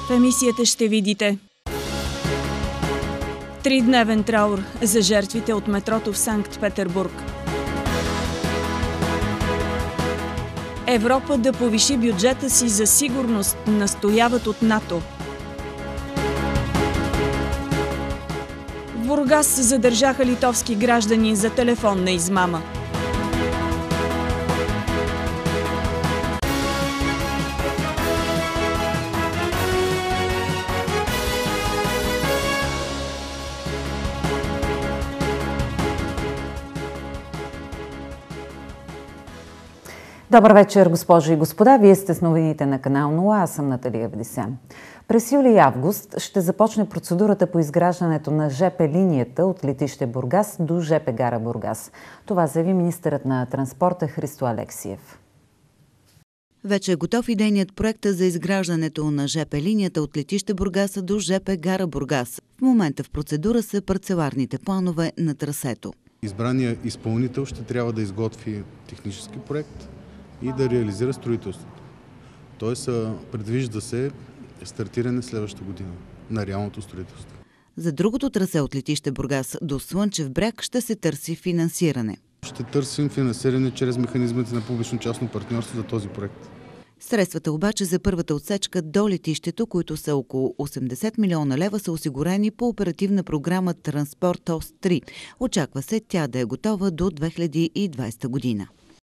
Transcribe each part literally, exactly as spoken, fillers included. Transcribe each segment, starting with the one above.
В емисията ще видите тридневен траур за жертвите от метрото в Санкт-Петербург. Европа да повиши бюджета си за сигурност, настояват от НАТО. В Бургас задържаха литовски граждани за телефонна измама. Добър вечер, госпожи и господа. Вие сте с новините на канал нула. Аз съм Наталия Вдисян. През юли и август ще започне процедурата по изграждането на ЖП линията от летище Бургас до ЖП гара Бургас. Това заяви министърът на транспорта Христо Алексиев. Вече е готов идейният проект за изграждането на ЖП линията от летище Бургас до ЖП гара Бургас. В момента в процедура са парцеларните планове на трасето. Избраният изпълнител ще трябва да изготви технически проект и да реализира строителството. Тоест, предвижда се стартиране следващата година на реалното строителство. За другото трасе от летище Бургас до Слънчев бряг ще се търси финансиране. Ще търсим финансиране чрез механизмите на публично-частно партньорство за този проект. Средствата обаче за първата отсечка до летището, които са около осемдесет милиона лева, са осигурени по оперативна програма Транспорт ОС три. Очаква се тя да е готова до две хиляди и двадесета година.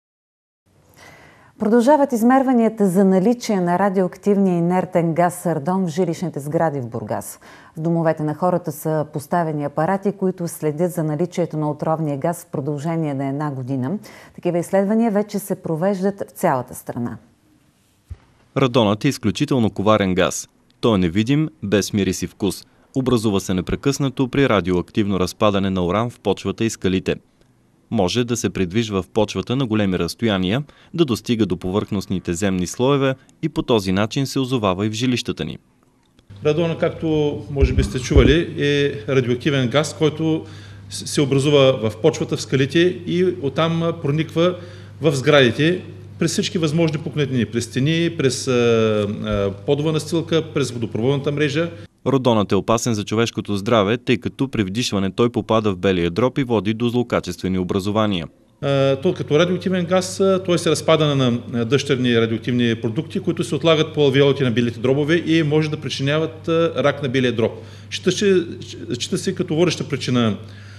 Продължават измерванията за наличие на радиоактивния инертен газ ардон в жилищните сгради в Бургас. В домовете на хората са поставени апарати, които следят за наличието на отровния газ в продължение на една година. Такива изследвания вече се провеждат в цялата страна. Радонът е изключително коварен газ. Той е невидим, без мирис и вкус. Образува се непрекъснато при радиоактивно разпадане на уран в почвата и скалите. Може да се придвижва в почвата на големи разстояния, да достига до повърхностните земни слоеве и по този начин се озовава и в жилищата ни. Радон, както може би сте чували, е радиоактивен газ, който се образува в почвата, в скалите и оттам прониква в сградите през всички възможни пукнатини, през стени, през подова настилка, през водопроводната мрежа. Радонът е опасен за човешкото здраве, тъй като при вдишване той попада в белия дроб и води до злокачествени образования. Той като радиоактивен газ, той се разпада на дъщерни радиоактивни продукти, които се отлагат по алвеолите на белите дробове и може да причиняват рак на белия дроб. Счита се като водеща причина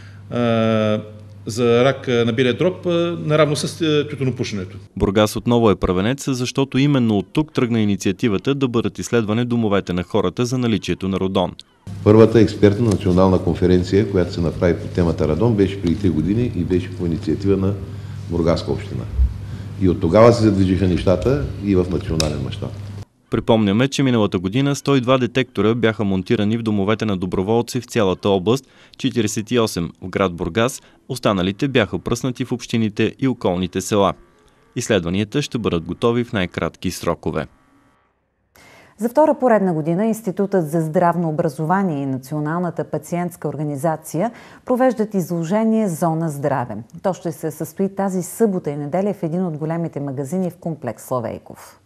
за рак на белия дроб, наравно с тютюнопушенето. Бургас отново е първенец, защото именно от тук тръгна инициативата да бъдат изследвани домовете на хората за наличието на радон. Първата експертна национална конференция, която се направи по темата радон, беше преди три години и беше по инициатива на Бургаска община. И от тогава се задвижиха нещата и в национален мащаб. Припомняме, че миналата година сто и два детектора бяха монтирани в домовете на доброволци в цялата област, четиридесет и осем в град Бургас, останалите бяха пръснати в общините и околните села. Изследванията ще бъдат готови в най-кратки срокове. За втора поредна година Институтът за здравно образование и Националната пациентска организация провеждат изложение «Зона здраве». То ще се състои тази събота и неделя в един от големите магазини в комплекс Славейков.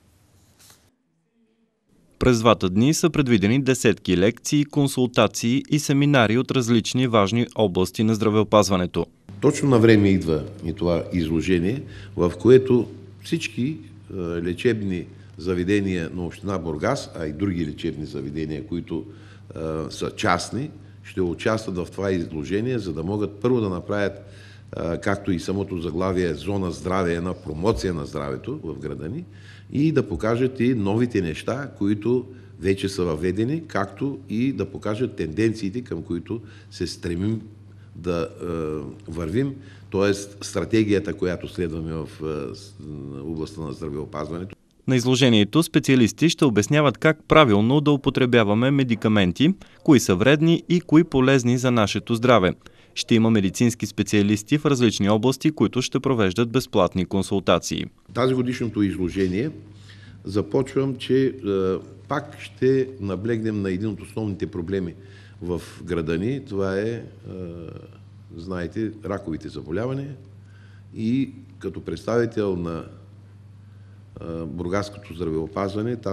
През двата дни са предвидени десетки лекции, консултации и семинари от различни важни области на здравеопазването. Точно на време идва и това изложение, в което всички лечебни заведения на община Бургас, а и други лечебни заведения, които а, са частни, ще участват в това изложение, за да могат първо да направят, а, както и самото заглавие «Зона здраве», една промоция на здравето в града ни, и да покажат и новите неща, които вече са въведени, както и да покажат тенденциите, към които се стремим да е, вървим, т.е. стратегията, която следваме в е, областта на здравеопазването. На изложението специалисти ще обясняват как правилно да употребяваме медикаменти, кои са вредни и кои полезни за нашето здраве. Ще има медицински специалисти в различни области, които ще провеждат безплатни консултации. Тази годишното изложение започвам, че е, пак ще наблегнем на един от основните проблеми в града ни. Това е, е, знаете, раковите заболявания. И като представител на е, бургаското здравеопазване, там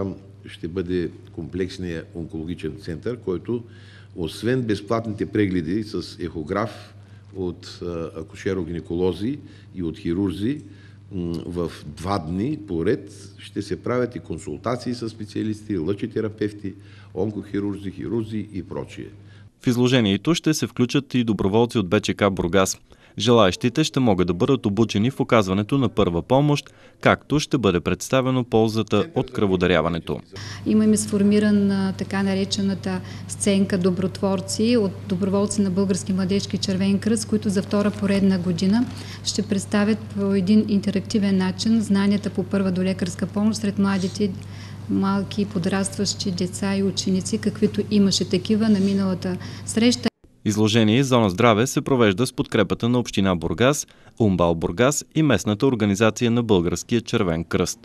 ще бъде комплексният онкологичен център, който освен безплатните прегледи с ехограф от акушеро-гинеколози и от хирурзи, в два дни поред ще се правят и консултации с специалисти, лъчетерапевти, онкохирурзи, хирурзи и прочие. В изложението ще се включат и доброволци от БЧК Бургас. Желаещите ще могат да бъдат обучени в оказването на първа помощ, както ще бъде представено ползата от кръводаряването. Имаме сформирана така наречената сценка добротворци от доброволци на Български младежки червен кръст, които за втора поредна година ще представят по един интерактивен начин знанията по първа долекарска помощ сред младите малки подрастващи деца и ученици, каквито имаше такива на миналата среща. Изложение «Зона здраве» се провежда с подкрепата на община Бургас, УМБАЛ Бургас и местната организация на Българския червен кръст.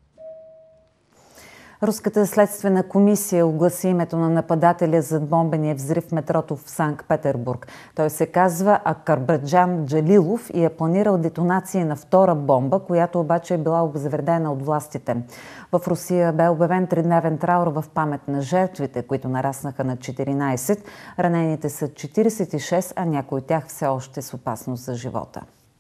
Руската следствена комисия огласи името на нападателя за бомбения взрив в метрото в Санкт-Петербург. Той се казва Акарбаджан Джалилов и е планирал детонация на втора бомба, която обаче е била обезвредена от властите. В Русия бе обявен тридневен траур в памет на жертвите, които нараснаха на четиринайсет. Ранените са четирийсет и шест, а някои от тях все още с опасност за живота.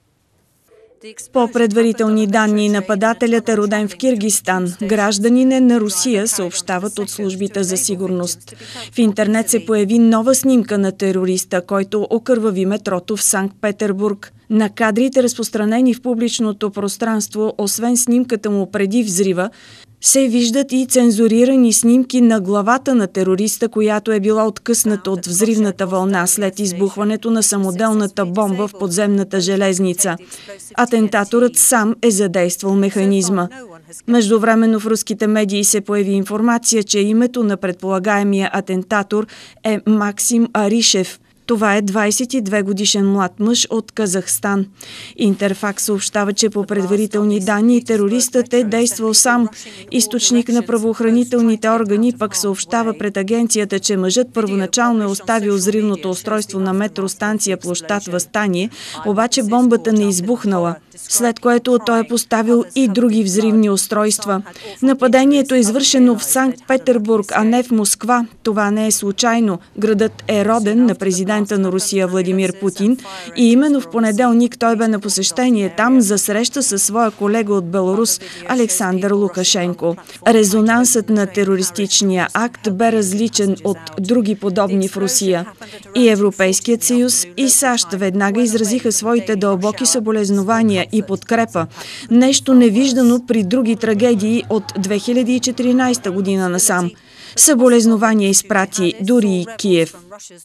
По предварителни данни, нападателят е роден в Киргизстан. Гражданине на Русия, съобщават от службите за сигурност. В интернет се появи нова снимка на терориста, който окървави метрото в Санкт-Петербург. На кадрите, разпространени в публичното пространство, освен снимката му преди взрива, се виждат и цензурирани снимки на главата на терориста, която е била откъсната от взривната вълна след избухването на самоделната бомба в подземната железница. Атентаторът сам е задействал механизма. Междувременно в руските медии се появи информация, че името на предполагаемия атентатор е Максим Аришев. Това е двайсет и две годишен млад мъж от Казахстан. Интерфакс съобщава, че по предварителни данни терористът е действал сам. Източник на правоохранителните органи пък съобщава пред агенцията, че мъжът първоначално е оставил взривното устройство на метростанция площад Въстание, обаче бомбата не избухнала, след което той е поставил и други взривни устройства. Нападението е извършено в Санкт-Петербург, а не в Москва. Това не е случайно. Градът е роден на президента на Русия Владимир Путин и именно в понеделник той бе на посещение там за среща със своя колега от Беларус Александър Лукашенко. Резонансът на терористичния акт бе различен от други подобни в Русия. И Европейският съюз, и САЩ веднага изразиха своите дълбоки съболезнования и подкрепа. Нещо невиждано при други трагедии от две хиляди и четиринайсета година насам. Съболезнования изпрати дори и Киев.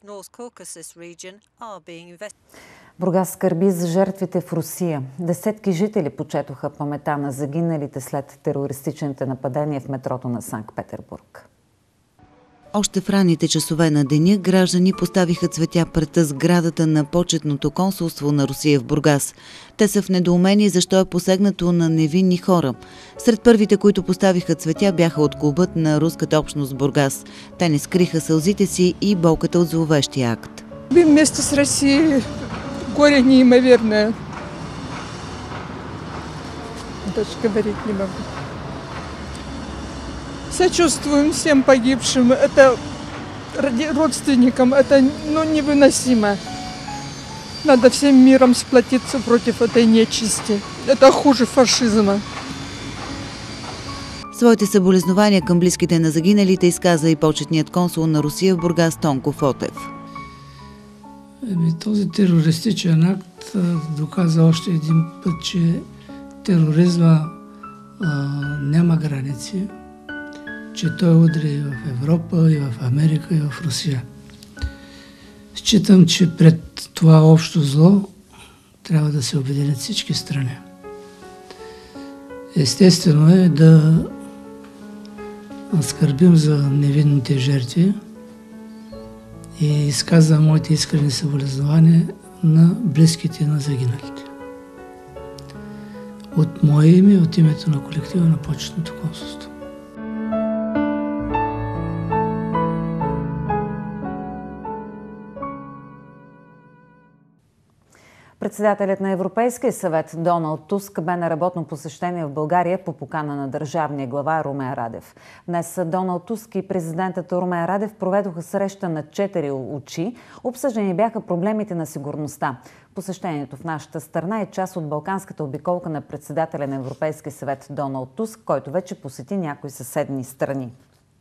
Бургас скърби за жертвите в Русия. Десетки жители почетоха памета на загиналите след терористичните нападения в метрото на Санкт-Петербург. Още в ранните часове на деня граждани поставиха цветя пред сградата на почетното консулство на Русия в Бургас. Те са в недоумение защо е посегнато на невинни хора. Сред първите, които поставиха цветя, бяха от клубът на руската общност в Бургас. Те не скриха сълзите си и болката от зловещия акт. Вместе с Русией горе неимоверное. Даже говорить не могу. Сочувствуем всем погибшим, это родственникам, это ну, невыносимо. Надо всем миром сплотиться против этой нечисти. Это хуже фашизма. Своите съболезнования към близките на загиналите изказа и почетният консул на Русия в Бургас Тонко Фотев. Този терористичен акт доказа още един път, че тероризма а, няма граници, че той удари и в Европа, и в Америка, и в Русия. Считам, че пред това общо зло трябва да се обединят всички страни. Естествено е да скърбим за невинните жертви и изказвам моите искрени съболезнования на близките на загиналите. От мое име и от името на колектива на почетното консулство. Председателят на Европейския съвет Доналд Туск бе на работно посещение в България по покана на държавния глава Румен Радев. Днес Доналд Туск и президентът Румен Радев проведоха среща на четири очи. Обсъждани бяха проблемите на сигурността. Посещението в нашата страна е част от балканската обиколка на председателя на Европейския съвет Доналд Туск, който вече посети някои съседни страни.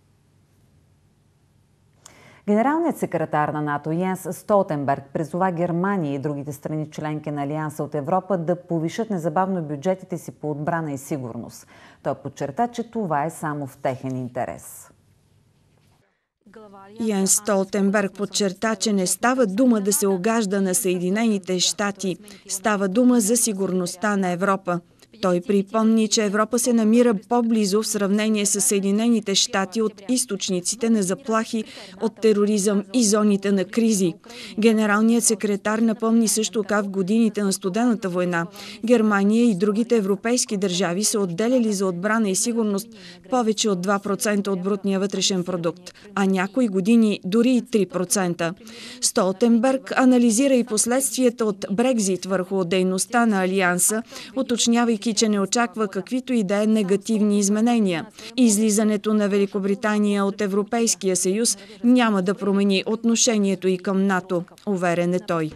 Генералният секретар на НАТО Йенс Столтенберг призова Германия и другите страни членки на Алианса от Европа да повишат незабавно бюджетите си по отбрана и сигурност. Той подчерта, че това е само в техен интерес. Йенс Столтенберг подчерта, че не става дума да се огажда на Съединените щати. Става дума за сигурността на Европа. Той припомни, че Европа се намира по-близо в сравнение с Съединените щати от източниците на заплахи от тероризъм и зоните на кризи. Генералният секретар напомни също как в годините на студената война Германия и другите европейски държави са отделяли за отбрана и сигурност повече от два процента от брутния вътрешен продукт, а някои години дори и три процента. Столтенберг анализира и последствията от Брекзит върху дейността на Алианса, уточнявайки, че не очаква каквито и да е негативни изменения. Излизането на Великобритания от Европейския съюз няма да промени отношението и към НАТО, уверен е той.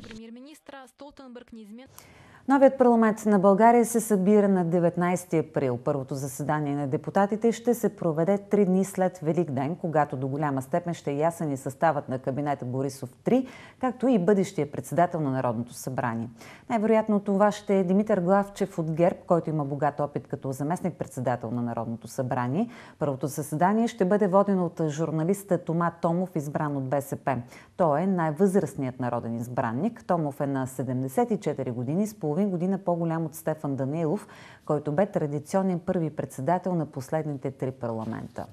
Новият парламент на България се събира на деветнайсети април. Първото заседание на депутатите ще се проведе три дни след Велик ден, когато до голяма степен ще е ясен и съставът на кабинета Борисов три, както и бъдещия председател на Народното събрание. Най-вероятно това ще е Димитър Главчев от ГЕРБ, който има богат опит като заместник-председател на Народното събрание. Първото заседание ще бъде водено от журналиста Тома Томов, избран от БСП. Той е най-възрастният народен избранник. Томов е на седемдесет и четири години, с половин година по-голям от Стефан Данаилов, който бе традиционен първи председател на последните три парламента.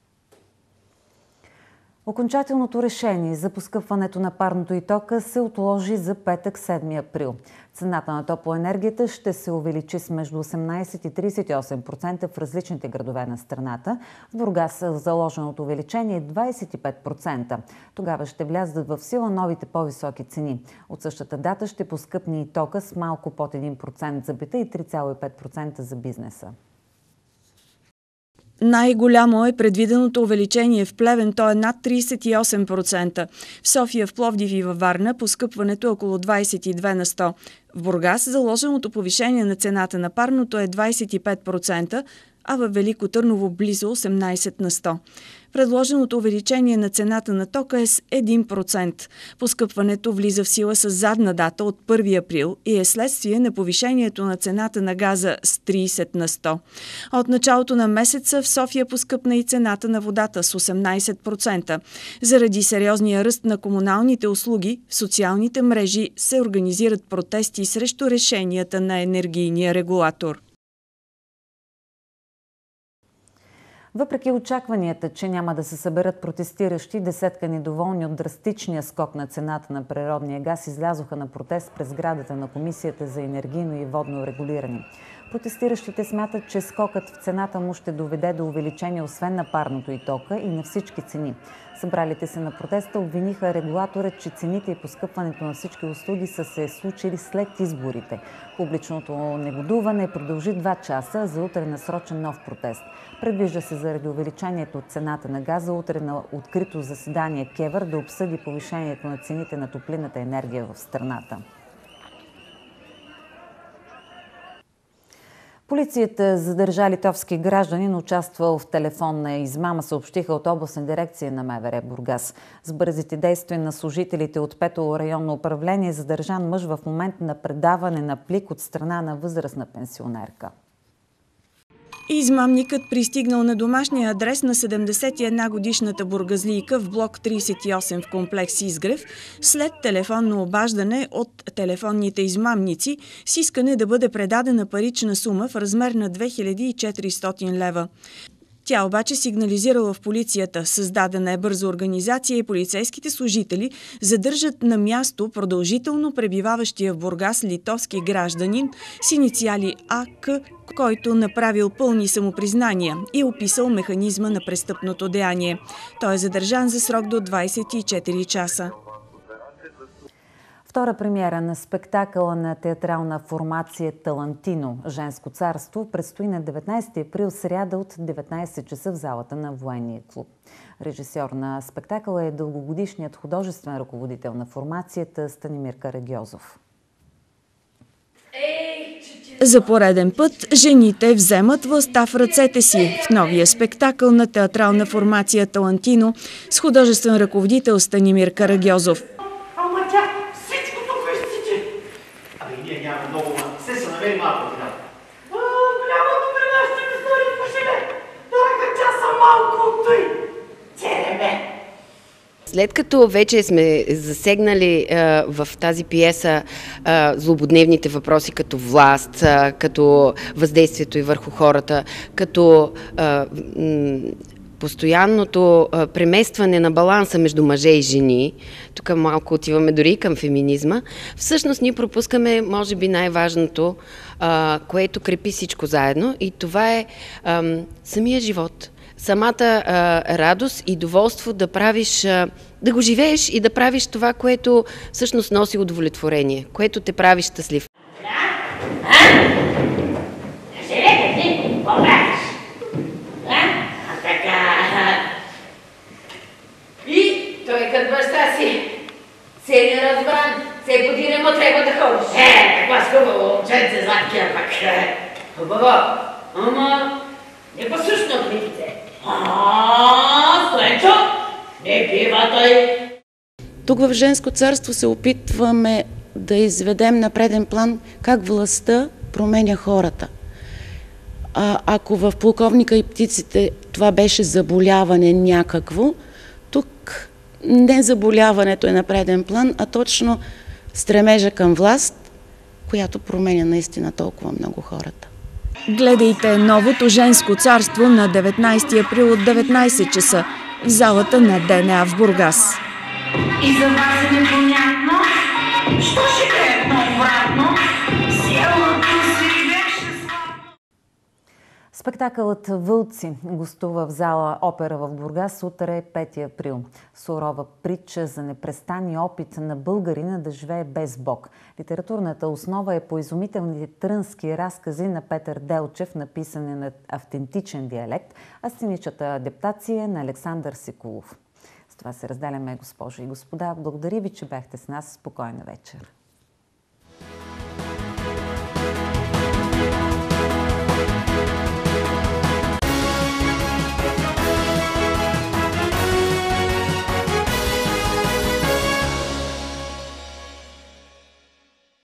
Окончателното решение за поскъпването на парното и тока се отложи за петък, седми април. Цената на топлоенергията ще се увеличи с между осемнайсет и трийсет и осем процента в различните градове на страната. В Бургас заложеното увеличение е двайсет и пет процента. Тогава ще влязат в сила новите по-високи цени. От същата дата ще поскъпне и тока с малко под един процент за бита и три цяло и пет процента за бизнеса. Най-голямо е предвиденото увеличение в Плевен, то е над трийсет и осем процента. В София, в Пловдив и във Варна поскъпването е около двайсет и две на сто. В Бургас заложеното повишение на цената на парното е двайсет и пет процента, а във Велико Търново близо осемнайсет на сто. Предложеното увеличение на цената на тока е с един процент. Поскъпването влиза в сила с задна дата от първи април и е следствие на повишението на цената на газа с трийсет на сто. От началото на месеца в София поскъпна и цената на водата с осемнайсет процента. Заради сериозния ръст на комуналните услуги, в социалните мрежи се организират протести срещу решенията на енергийния регулатор. Въпреки очакванията, че няма да се съберат протестиращи, десетка недоволни от драстичния скок на цената на природния газ излязоха на протест през сградата на Комисията за енергийно и водно регулиране. Протестиращите смятат, че скокът в цената му ще доведе до увеличение освен на парното и тока и на всички цени. Събралите се на протеста обвиниха регулатора, че цените и поскъпването на всички услуги са се случили след изборите. Публичното негодуване продължи два часа, за утре насрочен нов протест. Предвижда се заради увеличението от цената на газа утре на открито заседание КЕВР да обсъди повишението на цените на топлинната енергия в страната. Полицията задържа литовски гражданин, участвал в телефонна измама, съобщиха от областна дирекция на МВР Бургас. С бързите действия на служителите от пето районно управление задържан мъж в момент на предаване на плик от страна на възрастна пенсионерка. Измамникът пристигнал на домашния адрес на седемдесет и една годишната бургазлийка в блок трийсет и осем в комплекс Изгрев след телефонно обаждане от телефонните измамници с искане да бъде предадена парична сума в размер на две хиляди и четиристотин лева. Тя обаче сигнализирала в полицията. Създадена е бърза организация и полицейските служители задържат на място продължително пребиваващия в Бургас литовски гражданин с инициали А К, който направил пълни самопризнания и описал механизма на престъпното деяние. Той е задържан за срок до двайсет и четири часа. Втора премиера на спектакъла на театрална формация Талантино «Женско царство» предстои на деветнайсети април, сряда от деветнайсет часа в залата на Военния клуб. Режисьор на спектакъла е дългогодишният художествен ръководител на формацията Станимир Карагьозов. За пореден път жените вземат властта в ръцете си в новия спектакъл на театрална формация Талантино с художествен ръководител Станимир Карагьозов. Ама тя всичко тук изтича. Абе, ние няма много, ма се се намери малко от нас. Голямото време ще ми стори по живе. Дорога тя са малко от той. Цереме. След като вече сме засегнали а, в тази пиеса а, злободневните въпроси като власт, а, като въздействието и върху хората, като а, м, постоянното а, преместване на баланса между мъже и жени, тук малко отиваме дори и към феминизма, всъщност ние пропускаме, може би, най-важното, а, което крепи всичко заедно, и това е а, самия живот. Самата а, радост и доволство да правиш, а, да го живееш и да правиш това, което всъщност носи удовлетворение, което те прави щастлив. Желете ти, какво правиш? А така... И той като баща си се не разбран, се подире му трябва да ходиш. Е, какво с хубаво, момченце Златкия пък. Хубаво, ама не послушно от видите. А, Стоенчо, не бива той. Тук в Женско царство се опитваме да изведем на преден план как властта променя хората. А, ако в Полковника и птиците това беше заболяване някакво, тук не заболяването е на преден план, а точно стремежа към власт, която променя наистина толкова много хората. Гледайте новото Женско царство на деветнайсети април от деветнайсет часа в залата на ДНА в Бургас. И за вас е непонятно, що живеят обратно, селото си беше слабо. Спектакълът «Вълци» гостува в зала Опера в Бургас утре, пети април. Сурова притча за непрестанния опит на българина да живее без Бог. Литературната основа е по изумителните трънски разкази на Петър Делчев, написани на автентичен диалект, а сценичната адаптация на Александър Сикулов. С това се разделяме, госпожи и господа. Благодаря ви, че бяхте с нас. Спокойна вечер.